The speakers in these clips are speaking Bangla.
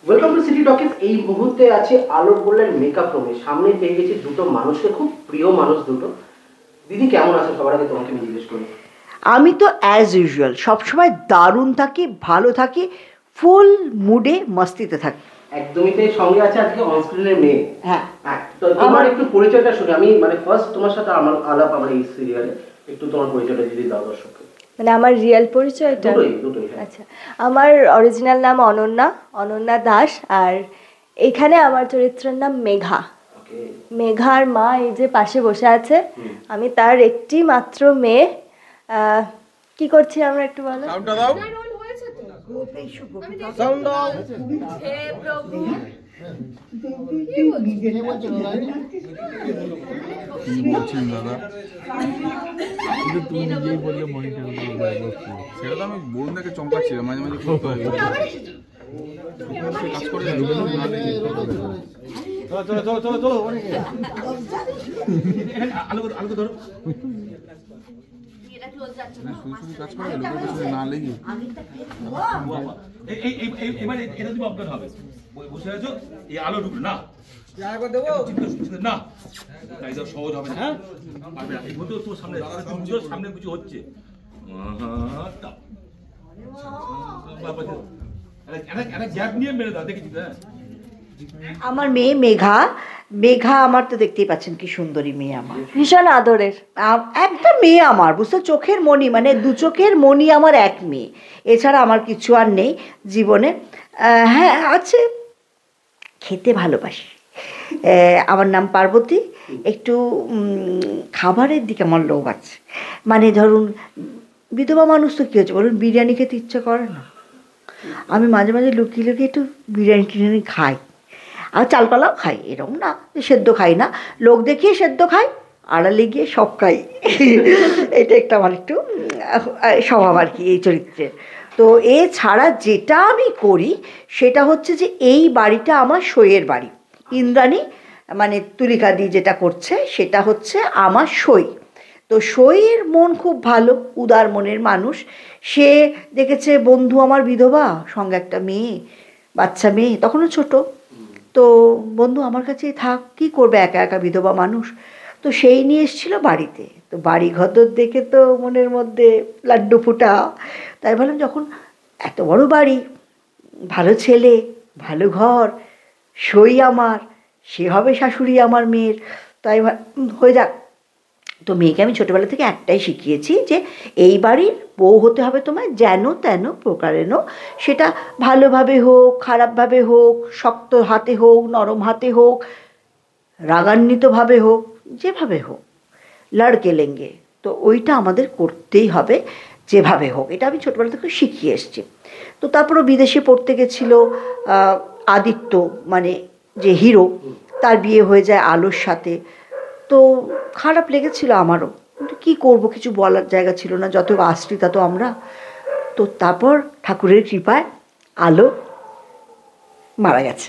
Welcome to city talkies. এই মুহূর্তে আছে আলোর বললেন মেকআপ রুমে। সামনে পেয়ে গেছি দুটো মানুষকে, খুব প্রিয় মানুষ দুটো। দিদি কেমন আছো? সবার আগে তোমাকে আমি জিজ্ঞেস করি। আমি তো অ্যাজ ইউজুয়াল সবসময় দারুণ থাকি, ভালো থাকি, ফুল মুডে মস্তিতে থাকি। একদমই তাই। সঙ্গে আছে আজকে অনস্ক্রিনের মেয়ে। হ্যাঁ, তো তোমার একটু পরিচয়টা শুনে আমি ফার্স্ট তোমার সাথে আমার আলাপ আমার এই সিরিয়ালে। একটু তোমার পরিচয়টা যদি দাও দর্শককে। মানে আমার রিয়েল পরিচয়টা? দুটোই। আচ্ছা, আমার অরিজিনাল নাম অনন্যা দাস। আর এখানে আমার চরিত্রের নাম মেঘা। মেঘার মা এই যে পাশে বসে আছে, আমি তার একটি মাত্র মেয়ে। কি করছি আমরা একটু বলো। সেটা তো আমি বরুণদাকে চমকাচ্ছিলাম, মাঝে মাঝে করতে হয় কাজ করে আলোকে ধরো কাজ করে লোকের পেছনে না লেগে। এবার এটা তুমি অজ্ঞান হবে, বসে আছো, এই আলো ঢুকলো না না, সহজ হবে না। তোর সামনে সামনে কিছু হচ্ছে, গ্যাপ নিয়ে মেরে দাও, দেখেছি। আমার মেয়ে মেঘা। মেঘা আমার তো দেখতেই পাচ্ছেন কি সুন্দরী মেয়ে, আমার ভীষণ আদরের একটা মেয়ে আমার, বুঝতে চোখের মণি, মানে দু চোখের মণি আমার এক মেয়ে। এছাড়া আমার কিছু আর নেই জীবনে। হ্যাঁ আছে, খেতে ভালোবাসি। আমার নাম পার্বতী। একটু খাবারের দিকে আমার লোভ আছে। মানে ধরুন বিধবা মানুষ তো কী হচ্ছে বলুন, বিরিয়ানি খেতে ইচ্ছে করে না। আমি মাঝে মাঝে লুকিয়ে লুকিয়ে একটু বিরিয়ানি টিরিয়ানি খাই, আর চালপালাও খাই, এরকম না যে সেদ্ধ খাই না, লোক দেখিয়ে সেদ্ধ খাই, আড়ালে গিয়ে সব খাই। এটা একটা আমার একটু স্বভাব আর কি এই চরিত্রের। তো এছাড়া যেটা আমি করি সেটা হচ্ছে যে এই বাড়িটা আমার সইয়ের বাড়ি। ইন্দ্রাণী মানে তুলিকাদি যেটা করছে সেটা হচ্ছে আমার সই। তো সইয়ের মন খুব ভালো, উদার মনের মানুষ। সে দেখেছে বন্ধু আমার বিধবা, সঙ্গে একটা মেয়ে, বাচ্চা মেয়ে, তখনও ছোট। তো বন্ধু আমার কাছেই থাক, কী করবে একা একা বিধবা মানুষ। তো সেই নিয়ে এসেছিলো বাড়িতে। তো বাড়ি ঘর দেখে তো মনের মধ্যে লাড্ডু ফুটা। তাই ভাবলাম যখন এত বড় বাড়ি, ভালো ছেলে, ভালো ঘর, সই আমার, সে হবে শাশুড়ি আমার মেয়ের, তাই হয়ে যাক। তো মেয়েকে আমি ছোটোবেলা থেকে একটাই শিখিয়েছি যে এই বাড়ির বউ হতে হবে তোমায় যেন তেন প্রকারেণ, সেটা ভালোভাবে হোক, খারাপভাবে হোক, শক্ত হাতে হোক, নরম হাতে হোক, রাগান্বিতভাবে হোক, যেভাবে হোক, লড়কে লেঙ্গে। তো ওইটা আমাদের করতেই হবে যেভাবে হোক, এটা আমি ছোটোবেলা থেকে শিখিয়ে এসেছি। তো তারপরও বিদেশে পড়তে গেছিলো আদিত্য, মানে যে হিরো, তার বিয়ে হয়ে যায় আলোর সাথে। তো খারাপ লেগেছিল আমারও, কিন্তু কী করবো, কিছু বলার জায়গা ছিল না, যত আশ্রিতা তো আমরা। তো তারপর ঠাকুরের কৃপায় আলো মারা গেছে।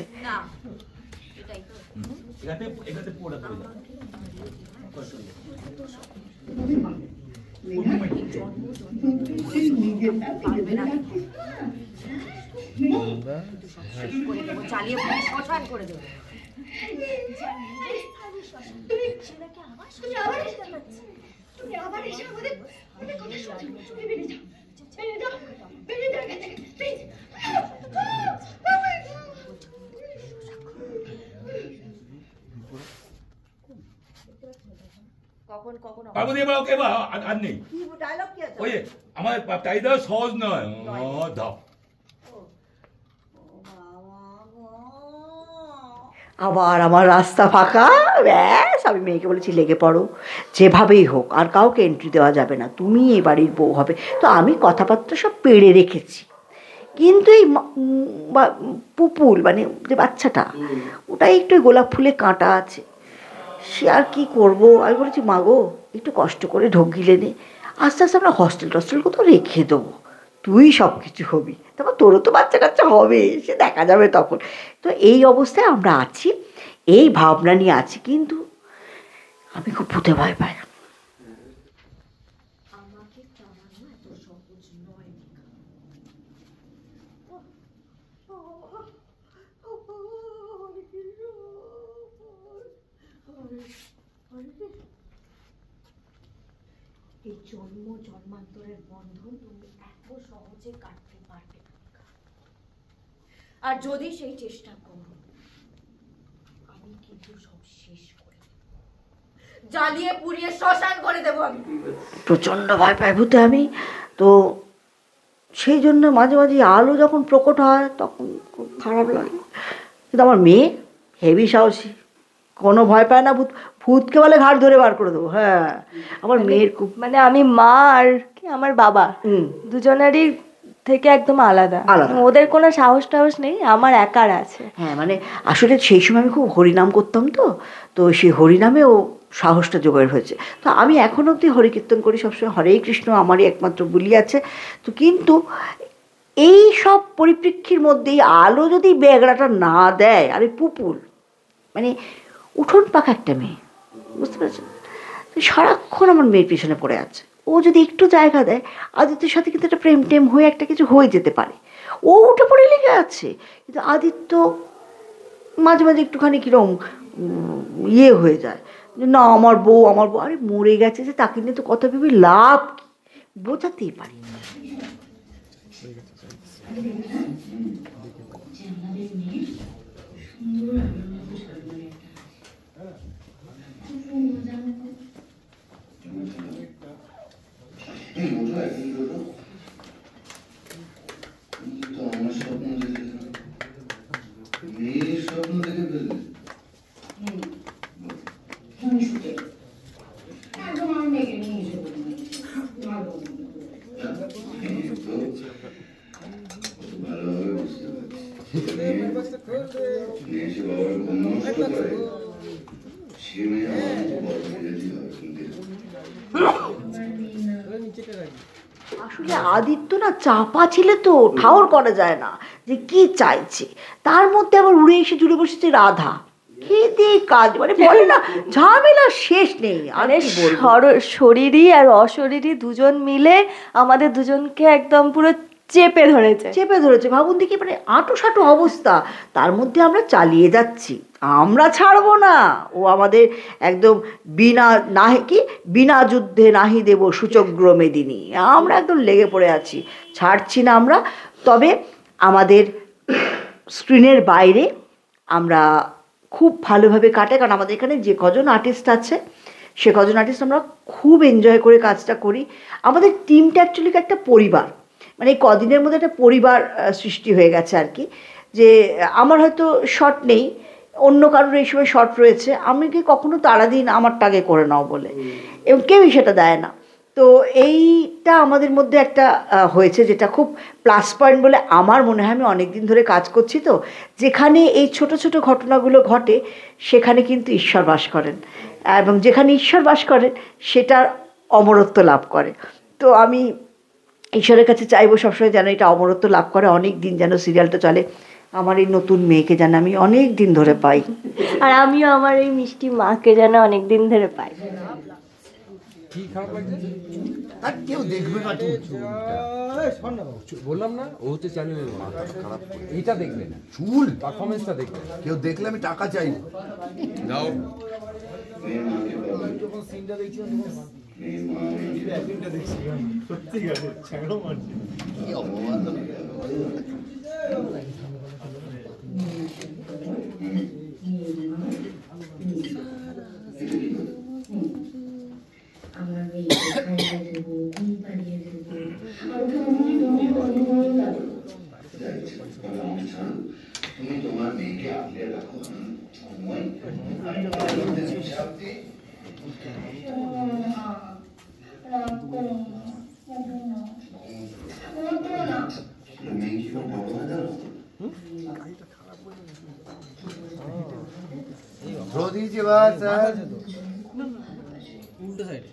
আর নেই ওই আমার তাই দেওয়া সহজ নয়। দাও আবার আমার রাস্তা ফাঁকা, ব্যাস আমি মেয়েকে বলেছি লেগে পড়ো, যেভাবেই হোক, আর কাউকে এন্ট্রি দেওয়া যাবে না, তুমি এই বাড়ির বউ হবে। তো আমি কথাবার্তা সব পেড়ে রেখেছি, কিন্তু এই পুপুল মানে যে বাচ্চাটা, ওটাই একটু গোলাপ ফুলে কাঁটা আছে, সে আর কী করবো। আমি বলেছি মা গো একটু কষ্ট করে ঢোক গিলে নে, আস্তে আস্তে আমরা হস্টেল টস্টেল কোথাও রেখে দেবো, তুই সব কিছু হবি, তারপর তোরও তো বাচ্চা কাচ্চা হবে, সে দেখা যাবে তখন। তো এই অবস্থায় আমরা আছি, এই ভাবনা নিয়ে আছি, কিন্তু আমি খুব ভূতে ভয় পাই। জন্ম জন্মান্তরের বন্ধন তুমি এত সহজে কাটতে পারবে না। আর যদি সেই চেষ্টা করো, আমি কিন্তু সব শেষ করে দেব, জ্বালিয়ে পুড়িয়ে শ্মশান করে দেবো আমি। প্রচণ্ড ভয় পাই ভূতে আমি, তো সেই জন্য মাঝে মাঝে আলো যখন প্রকট হয় তখন খুব খারাপ লাগে। কিন্তু আমার মেয়ে হেভি সাহসী, কোনো ভয় পায় না। ভূতকে বলে ঘাট ধরে বার করে দেবো। হ্যাঁ, আমার মেয়ের খুব মানে আমি মা আর কি আমার বাবা দুজনেরই থেকে একদম আলাদা। ওদের কোনো সাহস টাহস নেই, আমার একার আছে। হ্যাঁ, মানে আসলে সেই সময় আমি খুব হরিনাম করতাম, তো সেই হরিনামে ও সাহসটা জোগাড় হয়েছে। তো আমি এখন অবধি হরিকীর্তন করি সবসময়, হরে কৃষ্ণ আমারই একমাত্র বুলি আছে। তো কিন্তু এই সব পরিপ্রেক্ষির মধ্যেই আলো যদি ব্যাগড়াটা না দেয়, আরে পুপুল মানে উঠোন পাকা একটা মেয়ে, বুঝতে পেরেছেন? তো সারাক্ষণ আমার মেয়ের পিছনে পড়ে আছে। ও যদি একটু জায়গা দেয়, আদিত্যের সাথে কিন্তু একটা প্রেম টেম হয়ে একটা কিছু হয়ে যেতে পারে। ও উঠে পড়ে লেগে আছে, কিন্তু আদিত্য মাঝে মাঝে একটুখানি কিরম ইয়ে হয়ে যায় যে না আমার বউ, আরে মরে গেছে যে তাকে নিয়ে তো কথা ভেবে লাভ কি, বোঝাতেই পারি। আসলে আদিত্য না চাপা ছেলে, তো ঠাউর করা যায় না যে কি চাইছে। তার মধ্যে আবার উড়ে এসে জুড়ে বসেছে রাধা, খেতে কাজ মানে বলে না ঝামেলা শেষ নেই। মানে শরীরী আর অশরীরী দুজন মিলে আমাদের দুজনকে একদম পুরো চেপে ধরেছে। ভাবুন দেখি, মানে আঁটো সাঁটো অবস্থা, তার মধ্যে আমরা চালিয়ে যাচ্ছি, আমরা ছাড়বো না। ও আমাদের একদম বিনা যুদ্ধে নাহি দেব সূচগ্র মেদিনী, আমরা একদম লেগে পড়ে আছি, ছাড়ছি না আমরা। তবে আমাদের স্ক্রিনের বাইরে আমরা খুব ভালোভাবে কাটে, কারণ আমাদের এখানে যে কজন আর্টিস্ট আছে সে কজন আর্টিস্ট আমরা খুব এনজয় করে কাজটা করি। আমাদের টিমটা অ্যাকচুয়ালি একটা পরিবার, মানে এই কদিনের মধ্যে একটা পরিবার সৃষ্টি হয়ে গেছে আর কি। যে আমার হয়তো শট নেই, অন্য কারোর এই সময় শট রয়েছে, আমি কি কখনো তাড়া দিই না আমারটা আগে করে নাও বলে, এবং কেউই সেটা দেয় না। তো এইটা আমাদের মধ্যে একটা হয়েছে, যেটা খুব প্লাস পয়েন্ট বলে আমার মনে হয়। আমি অনেক দিন ধরে কাজ করছি, তো যেখানে এই ছোট ছোট ঘটনাগুলো ঘটে সেখানে কিন্তু ঈশ্বর বাস করেন, এবং যেখানে ঈশ্বর বাস করেন সেটার অমরত্ব লাভ করে। তো আমি ঈশ্বরের কাছে চাইবো সবসময় যেন এটা অমরত্ব লাভ করে, অনেক দিন যেন সিরিয়ালটা চলে, আমার এই নতুন মেয়েকে যেন আমি অনেক দিন ধরে পাই, আর আমিও আমার এই মিষ্টি মাকে যেন অনেক দিন ধরে পাই। কি খারাপ লাগছে? আর কেউ দেখবে না, বললাম না ও হচ্ছে চ্যানেলের খারাপ, এটা দেখবে না, চুল পারফরমেন্সটা দেখবে। কেউ দেখলে আমি টাকা চাই দাও। তুমি তোমার মেয়েকে আগলে রাখো, উল্টো সাইডে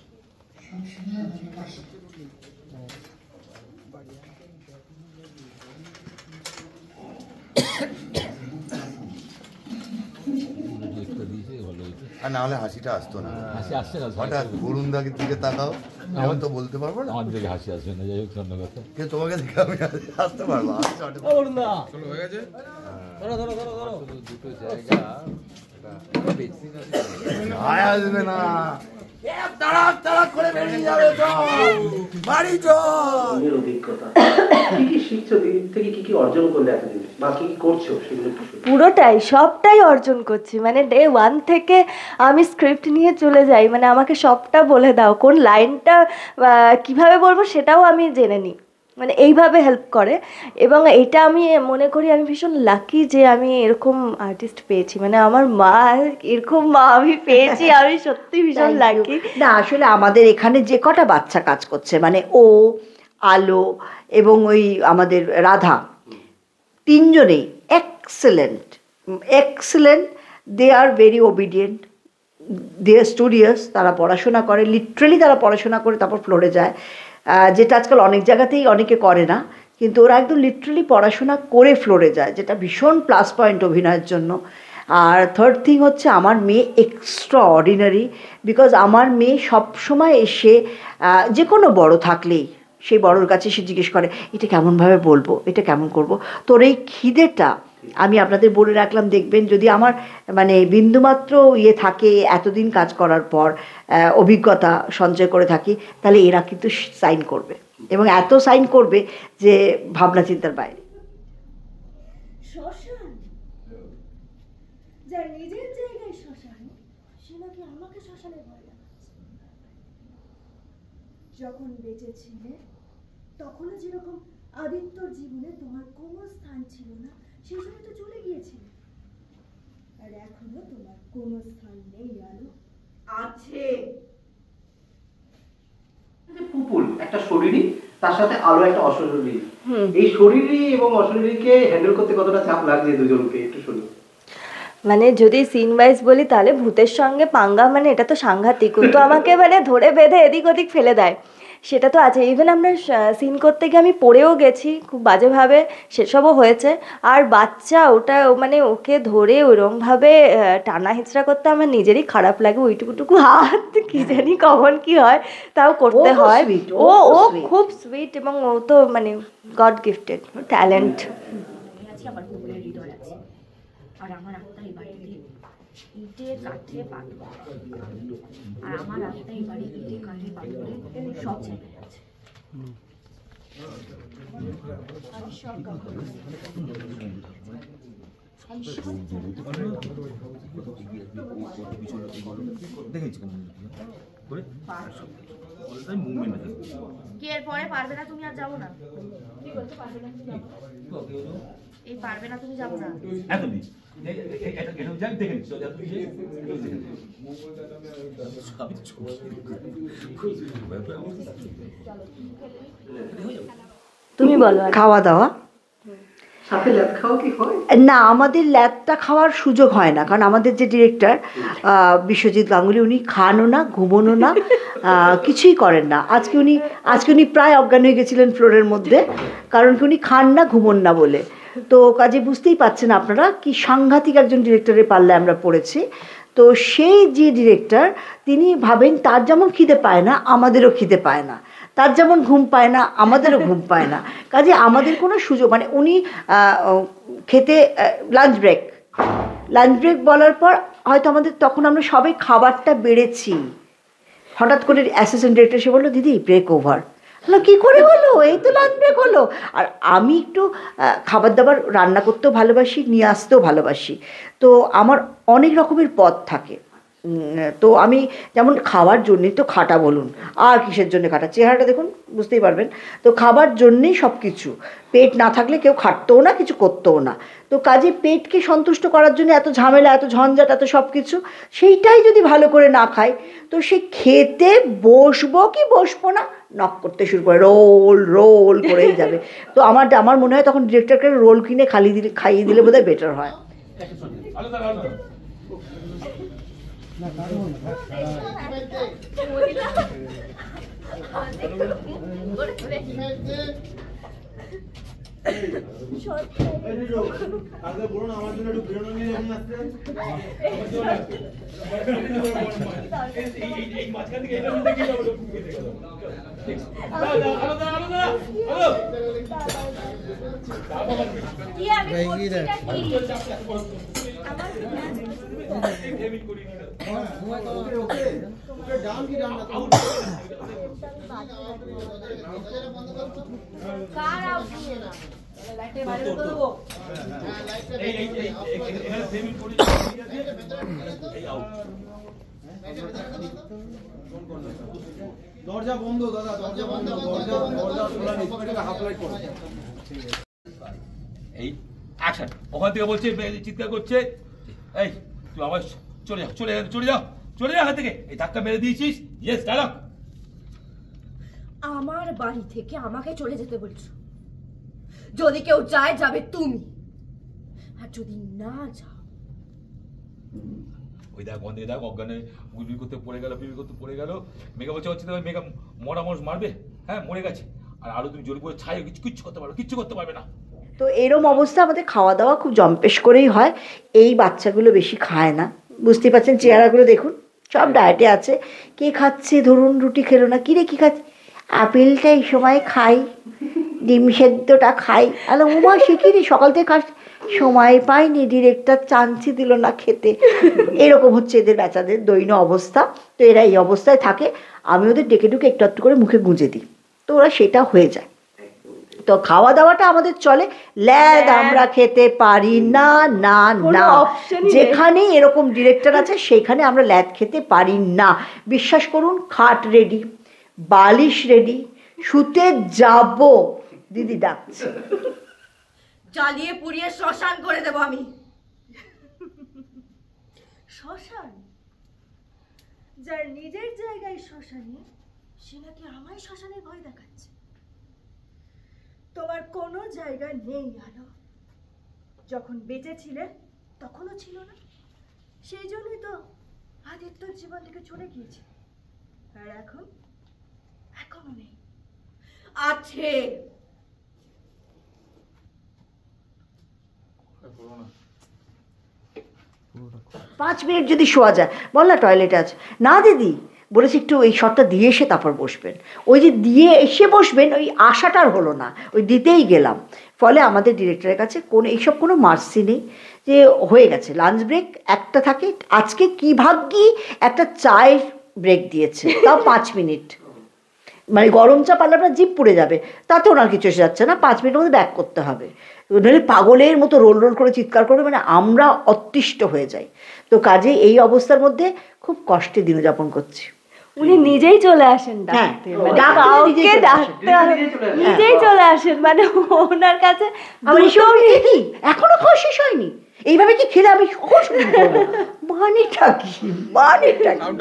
আর না হলে হাসিটা আসতো না। হঠাৎ বরুণদাকে দিকে তাকাও, আমি তো বলতে পারবো না, আমার দিকে হাসি আসবে না। যাই হোক, ধন্যবাদ। কিন্তু তোমাকে দেখে আমি আসতে পারবো। হয়ে গেছে, দুটো জায়গা আসবে না। তাড়াক তাড়াক করে বেরিয়ে যাবে, চল বাড়ি চল। নিজের অভিজ্ঞতা কি কি শিখছো দিদির থেকে, কি কি অর্জন করলে এতদিন, বা কি কি করছো সেগুলো একটু শুনি। পুরোটাই সবটাই অর্জন করছি, মানে ডে 1 থেকে আমি স্ক্রিপ্ট নিয়ে চলে যাই, মানে আমাকে সবটা বলে দাও, কোন লাইনটা কিভাবে বলবো সেটাও আমি জেনে নিই, মানে এইভাবে হেল্প করে। এবং এটা আমি মনে করি আমি ভীষণ লাকি যে আমি এরকম আর্টিস্ট পেয়েছি, মানে আমার মা এরকম মা আমি পেয়েছি, আমি সত্যি ভীষণ লাকি। না আসলে আমাদের এখানে যে কটা বাচ্চা কাজ করছে, মানে ও, আলো এবং ওই আমাদের রাধা, তিনজনেই excellent excellent. They are very obedient, they are studious. তারা পড়াশোনা করে, লিটারেলি তারা পড়াশোনা করে তারপর ফ্লোরে যায়, যেটা আজকাল অনেক জায়গাতেই অনেকে করে না, কিন্তু ওরা একদম লিটারেলি পড়াশোনা করে ফ্লোরে যায়, যেটা ভীষণ প্লাস পয়েন্ট অভিনয়ের জন্য। আর থার্ড থিং হচ্ছে আমার মেয়ে এক্সট্রা অর্ডিনারি, বিকজ আমার মেয়ে সবসময় এসে যে কোনো বড় থাকলেই সেই বড়োর কাছে সে জিজ্ঞেস করে এটা কেমনভাবে বলবো, এটা কেমন করব। তোর এই খিদেটা আমি আপনাদের বলে রাখলাম, দেখবেন যদি আমার মানে বিন্দুমাত্র ইয়ে থাকে, এতদিন কাজ করার পর অভিজ্ঞতা সঞ্চয় করে থাকি, তাহলে এরা কিন্তু সাইন করবে, এবং এত সাইন করবে যে ভাবনা চিন্তার বাইরে। শ্মশান, যার নিজের জায়গায় শ্মশান, সে নাকি আমাকে শ্মশানে ভয় লাগাচ্ছে। যখন বেঁচে ছিলে তখনও যেরকম আদিত্যর জীবনে তোমার কোনো স্থান ছিল না, সেই সময় তো চলে গিয়েছিলে, আর এখনো তোমার কোনো স্থান নেই। আলো আছে, পুপুল একটা শরীরী, তার সাথে আলো একটা অশরীরী। এই শরীরী এবং অশরীরীকে হ্যান্ডেল করতে কতটা চাপ লাগছে দুজনকে, একটু শুনি। মানে যদি সিন ওয়াইজ বলি তাহলে ভূতের সঙ্গে পাঙ্গা, মানে এটা তো সাংঘাতিক, তো আমাকে মানে ধরে বেঁধে এদিক ওদিক ফেলে দেয়, সেটা তো আছে। ইভেন আমরা সিন করতে গিয়ে আমি পড়েও গেছি খুব বাজেভাবে, সেসবও হয়েছে। আর বাচ্চা ওটা মানে ওকে ধরে ওরমভাবে টানা হিচড়া করতে আমার নিজেরই খারাপ লাগে, ওইটুকুটুকু হাত কি জানি কখন কি হয়, তাও করতে হয়। ও ও খুব সুইট, এবং ও তো মানে গড গিফটেড ট্যালেন্ট। আমার পুকুরের হৃদয় আছে, আর আমার আত্মা এই বাড়িতে ইটে কাঠে পাথর, আর আমার আত্মা এই বাড়ি ইটে কাঠে পাথরে সব জায়গায় আছে। আমি সব কি এরপরে পারবে না তুমি আর যাবো না, কি বলতে পারবে না তুমি যাবো, এই পারবে না তুমি যাবো না একদমই। এটা যাই দেখে নিচ্ছি, তুমি বলো। খাওয়া দাওয়া সাথে ল্যাদ খাওয়া কি হয়? না, আমাদের ল্যাদটা খাওয়ার সুযোগ হয় না, কারণ আমাদের যে ডিরেক্টর বিশ্বজিৎ গাঙ্গুলি, উনি খানও না, ঘুমোনো না, কিছুই করেন না। আজকে উনি প্রায় অজ্ঞান হয়ে গেছিলেন ফ্লোরের মধ্যে, কারণ কি উনি খান না, ঘুমোন না বলে। তো কাজে বুঝতেই পাচ্ছেন আপনারা কি সাংঘাতিক একজন ডিরেক্টরের পাল্লায় আমরা পড়েছি। তো সেই যে ডিরেক্টর, তিনি ভাবেন তার যেমন খিদে পায় না, আমাদেরও খিদে পায় না, তার যেমন ঘুম পায় না, আমাদেরও ঘুম পায় না। কাজে আমাদের কোনো সুযোগ, মানে উনি খেতে লাঞ্চ ব্রেক বলার পর হয়তো আমাদের, তখন আমরা সবাই খাবারটা বেড়েছি, হঠাৎ করে অ্যাসিস্ট্যান্ট ডিরেক্টর এসে বললো দিদি ব্রেক ওভার। হলো কী করে হলো, এই তো লাঞ্চ ব্রেক হলো। আর আমি একটু খাবার দাবার রান্না করতেও ভালোবাসি, নিয়ে আসতেও ভালোবাসি, তো আমার অনেক রকমের পদ থাকে। তো আমি যেমন খাওয়ার জন্যেই তো খাটা, বলুন আর কিসের জন্য খাটা, চেহারাটা দেখুন বুঝতেই পারবেন। তো খাবার জন্যেই সব কিছু, পেট না থাকলে কেউ খাটতেও না, কিছু করতেও না। তো কাজে পেটকে সন্তুষ্ট করার জন্য এত ঝামেলা, এত ঝঞ্ঝাট, এত সব কিছু, সেইটাই যদি ভালো করে না খাই, তো সে খেতে বসবো কি বসবো না, নক করতে শুরু করে, রোল করেই যাবে। তো আমার মনে হয় তখন ডিরেক্টরকে রোল কিনে খাইয়ে দিলে বোধহয় বেটার হয়। দরজা বন্ধ দাদা, দরজা বন্ধ, দরজা খোলা নেই, হাফ লাইট করো। এই অ্যাকশন। ওখান থেকে বলছে, চিৎকার করছে, এই তুই আবার চলে যাও, চলে যাও, চলে যাও, চলে যাও এখান থেকে। এই ধাক্কা মেরে দিয়েছিস। Yes, dialogue. আমার বাড়ি থেকে আমাকে চলে যেতে বলছো? যদি কেউ যায় যাবে তুমি, আর যদি না যাও। ওই দেখ বন্ধে দেখ অজ্ঞানে গুলবি করতে পড়ে গেল, পিবি করতে পড়ে গেল। মেঘা বলছে হচ্ছে মেঘা মরা মানুষ মারবে, হ্যাঁ মরে গেছে। আর আরো তুমি জোর করে ছাই কিচ্ছু করতে পারবে, কিচ্ছু করতে পারবে না। তো এরম অবস্থা আমাদের খাওয়া দাওয়া খুব জম্পেশ করেই হয়। এই বাচ্চাগুলো বেশি খায় না, বুঝতে পারছেন চেহারাগুলো দেখুন, সব ডায়েটে আছে। কে খাচ্ছে, ধরুন রুটি খেলো না, কিরে কী খাচ্ছে, আপেলটা এই সময় খাই, ডিম সেদ্ধটা খাই। আলো উমা সে কি রে, সকাল থেকে খাস, সময় পাইনি, ডিরেক্টর চান্সই দিল না খেতে। এরকম হচ্ছে এদের বাচ্চাদের দৈন্য অবস্থা। তো এরা এই অবস্থায় থাকে, আমি ওদের ডেকে ডুকে একটু একটু করে মুখে গুঁজে দিই, তো ওরা সেটা হয়ে যায়। তো খাওয়া দাওয়াটা আমাদের চলে ল্যাদ, আমরা খেতে পারি না, না না। যেখানে এরকম ডিরেক্টর আছে সেখানে আমরা ল্যাদ খেতে পারি না। বিশ্বাস করুন, খাট রেডি, বালিশ রেডি, শুতে যাব, দিদি ডাকছে, জ্বালিয়ে পুড়িয়ে শ্মশান করে দেবো আমি। শ্মশান? যার নিজের জায়গায় শ্মশানে, সে নাকি আমায় শ্মশানের ভয় দেখাচ্ছে। তোমার কোনো জায়গা নেই আলো। যখন বেঁচে ছিলে তখনও ছিল না, সেই জন্যই তো আদিত্য জীবন থেকে চলে গিয়েছে। আর এখনো নেই। আছে। 5 মিনিট যদি শোয়া যায়, বল না টয়লেটে আছে। না দিদি বলেছি একটু এই শটটা দিয়ে এসে তারপর বসবেন। ওই যে দিয়ে এসে বসবেন, ওই আশাটার হলো না, ওই দিতেই গেলাম। ফলে আমাদের ডিরেক্টরের কাছে এইসব কোনো মার্সি নেই, যে হয়ে গেছে লাঞ্চ ব্রেক একটা থাকে। আজকে কি ভাগ্যি একটা চায়ের ব্রেক দিয়েছে, তাও 5 মিনিট। মানে গরম চা পারলে আপনার জিভ পুড়ে যাবে, তাতে ওনার কিছু এসে যাচ্ছে না, 5 মিনিটের মধ্যে ব্যাক করতে হবে। নইলে পাগলের মতো রোল রোল করে চিৎকার করবে, মানে আমরা অতিষ্ঠ হয়ে যাই। তো কাজে এই অবস্থার মধ্যে খুব কষ্টে দিন যাপন করছি। উনি নিজেই চলে আসেন ডাকতে, মানে কাউকে ডাকতে নিজেই চলে আসেন, মানে ওনার কাছে আমার কি এখনো খাওয়া শেষ হয়নি, এইভাবে কি খেলে আমি কখন শুরু করবো? মানেটা কি, মানেটা কি?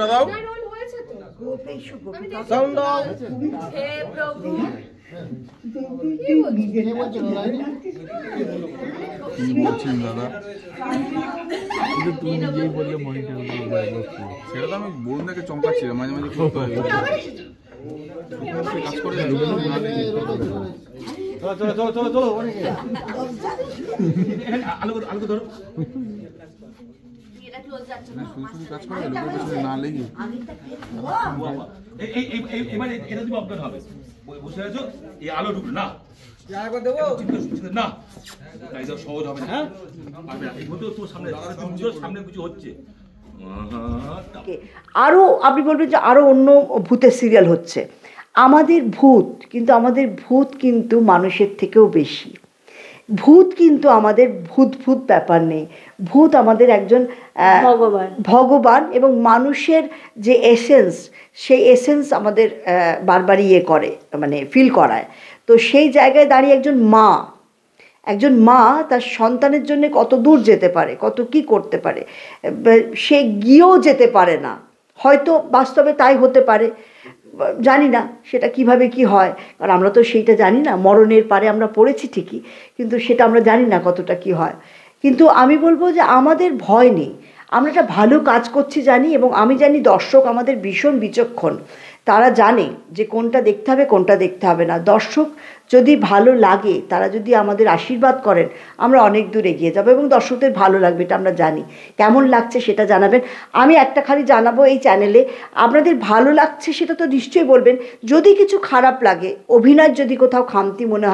হে প্রভু, বলছেন দাদা, কিন্তু তুমি নিজেই বললে মনিটর সেটা তো আমি বরুণদাকে চমকাচ্ছিলাম, মাঝে মাঝে করতে হয় কাজ করে আলু ধরো কাজ করে না লেগে। এবার এটা তুমি অজ্ঞান হবে, বুঝতে পেরেছো? এই আলো ঢুকলো না, না তাই তো সহজ হবে না, হ্যাঁ পারবে না। এই মতো তোর সামনে সামনে কিছু হচ্ছে। আরও আপনি বলবেন যে আরও অন্য ভূতের সিরিয়াল হচ্ছে। আমাদের ভূত কিন্তু মানুষের থেকেও বেশি। ভূত কিন্তু আমাদের ভূত ব্যাপার নেই। ভূত আমাদের একজন ভগবান, এবং মানুষের যে এসেন্স, সেই এসেন্স আমাদের বারবার ইয়ে করে, মানে ফিল করায়। তো সেই জায়গায় দাঁড়িয়ে একজন মা তার সন্তানের জন্য কত দূর যেতে পারে, কত কি করতে পারে, সে গিয়েও যেতে পারে না। হয়তো বাস্তবে তাই হতে পারে, জানি না সেটা কিভাবে কি হয়, কারণ আমরা তো সেইটা জানি না। মরণের পারে আমরা পড়েছি ঠিকই, কিন্তু সেটা আমরা জানি না কতটা কি হয়। কিন্তু আমি বলবো যে আমাদের ভয় নেই, আমরা একটা ভালো কাজ করছি জানি, এবং আমি জানি দর্শক আমাদের ভীষণ বিচক্ষণ, তারা জানে যে কোনটা দেখতে হবে কোনটা দেখতে হবে না। দর্শক যদি ভালো লাগে, তারা যদি আমাদের আশীর্বাদ করেন, আমরা অনেক দূর এগিয়ে যাবো, এবং দর্শকদের ভালো লাগবে এটা আমরা জানি। কেমন লাগছে সেটা জানাবেন। আমি একটা খালি জানাবো, এই চ্যানেলে আপনাদের ভালো লাগছে সেটা তো নিশ্চয়ই বলবেন। যদি কিছু খারাপ লাগে, অভিনয় যদি কোথাও খামতি মনে হয়,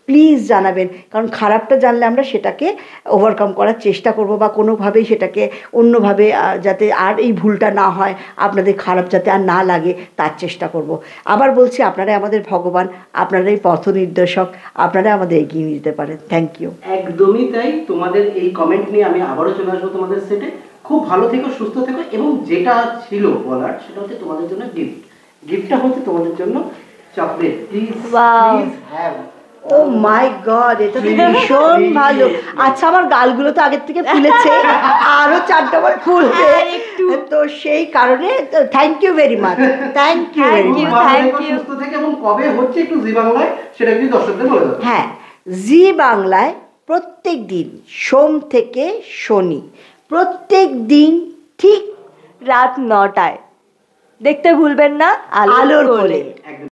প্লিজ জানাবেন, কারণ খারাপটা জানলে আমরা সেটাকে ওভারকাম করার চেষ্টা করব বা কোনোভাবেই সেটাকে অন্যভাবে যাতে আর এই ভুলটা না হয়, আপনাদের খারাপ যাতে আর না লাগে তার চেষ্টা করব। আবার বলছি, আপনারাই আমাদের ভগবান, আপনারাই পথ নির্দেশক, আপনারা আমাদের এগিয়ে নিয়ে যেতে পারেন। Thank you. একদমই তাই। তোমাদের এই কমেন্ট নিয়ে আমি আবারও চলে আসবো তোমাদের সেটে। খুব ভালো থেকো, সুস্থ থেকো, এবং যেটা ছিল বলার সেটা হচ্ছে তোমাদের জন্য গিফটটা হচ্ছে তোমাদের জন্য chocolate. Please please have. Oh my God, এটা তো ভীষণ ভালো। আচ্ছা, আমার গালগুলো তো আগের থেকে ফুলেছে, আরো 4টা বার ফুলবে, তো সেই কারণে thank you very much, thank you very much. সুস্থ থেকে, এবং কবে হচ্ছে একটু জি বাংলায় সেটা কিন্তু দর্শকদের বলে দাও। হ্যাঁ, জি বাংলায় প্রত্যেক দিন সোম থেকে শনি, প্রত্যেক দিন ঠিক রাত 9টায়। দেখতে ভুলবেন না আলোর কোলে।